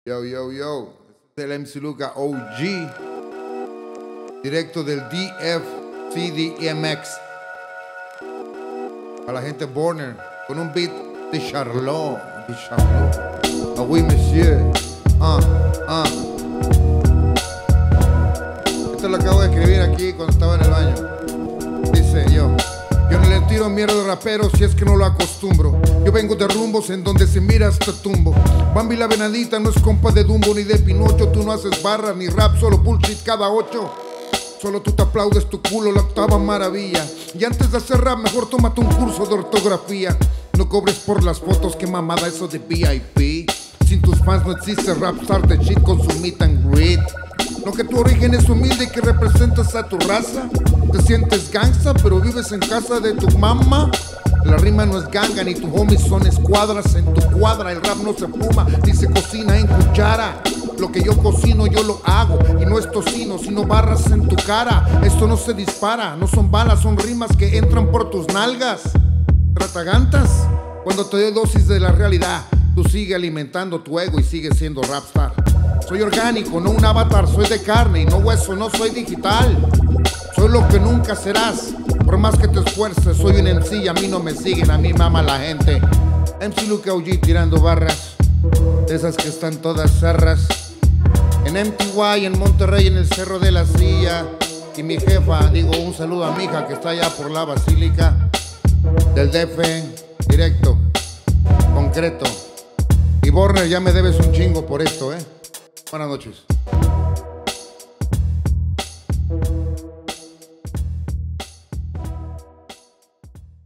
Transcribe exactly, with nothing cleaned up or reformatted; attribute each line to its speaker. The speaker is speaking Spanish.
Speaker 1: Yo, yo, yo. Este es el M C Luka O G. Directo del D F C D M X. A la gente Borner. Con un beat de Charlot. De Charlot. Ah oui, monsieur. Ah, ah. Esto lo acabo de escribir aquí cuando estaba en el baño. Dice yo. Yo no le tiro mierda de rapero si es que no lo acostumbro. Yo vengo de rumbos en donde se mira hasta tumbo. Bambi la venadita no es compa de Dumbo ni de Pinocho. Tú no haces barras ni rap, solo bullshit cada ocho. Solo tú te aplaudes tu culo, la octava maravilla. Y antes de hacer rap mejor tómate un curso de ortografía. No cobres por las fotos, que mamada eso de V I P. Sin tus fans no existe rapstar de shit con su meet and greet. No, que tu origen es humilde y que representas a tu raza. Te sientes gangsta pero vives en casa de tu mamá. La rima no es ganga ni tus homies son escuadras. En tu cuadra el rap no se fuma ni se cocina en cuchara. Lo que yo cocino yo lo hago y no es tocino sino barras en tu cara. Esto no se dispara, no son balas, son rimas que entran por tus nalgas. Tratagantas, cuando te doy dosis de la realidad, tú sigue alimentando tu ego y sigues siendo rapstar. Soy orgánico, no un avatar, soy de carne y no hueso, no soy digital. Soy lo que nunca serás, por más que te esfuerces. Soy un M C y a mí no me siguen, a mí mama la gente. M C Luka O G tirando barras, de esas que están todas zarras. En M T Y, en Monterrey, en el Cerro de la Silla. Y mi jefa, digo un saludo a mi hija que está allá por la Basílica. Del D F, directo, concreto. Y Borner, ya me debes un chingo por esto, ¿eh? Buenas noches.